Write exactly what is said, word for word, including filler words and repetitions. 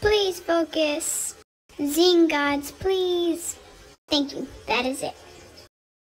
Please focus. Zine gods, please. Thank you. That is it.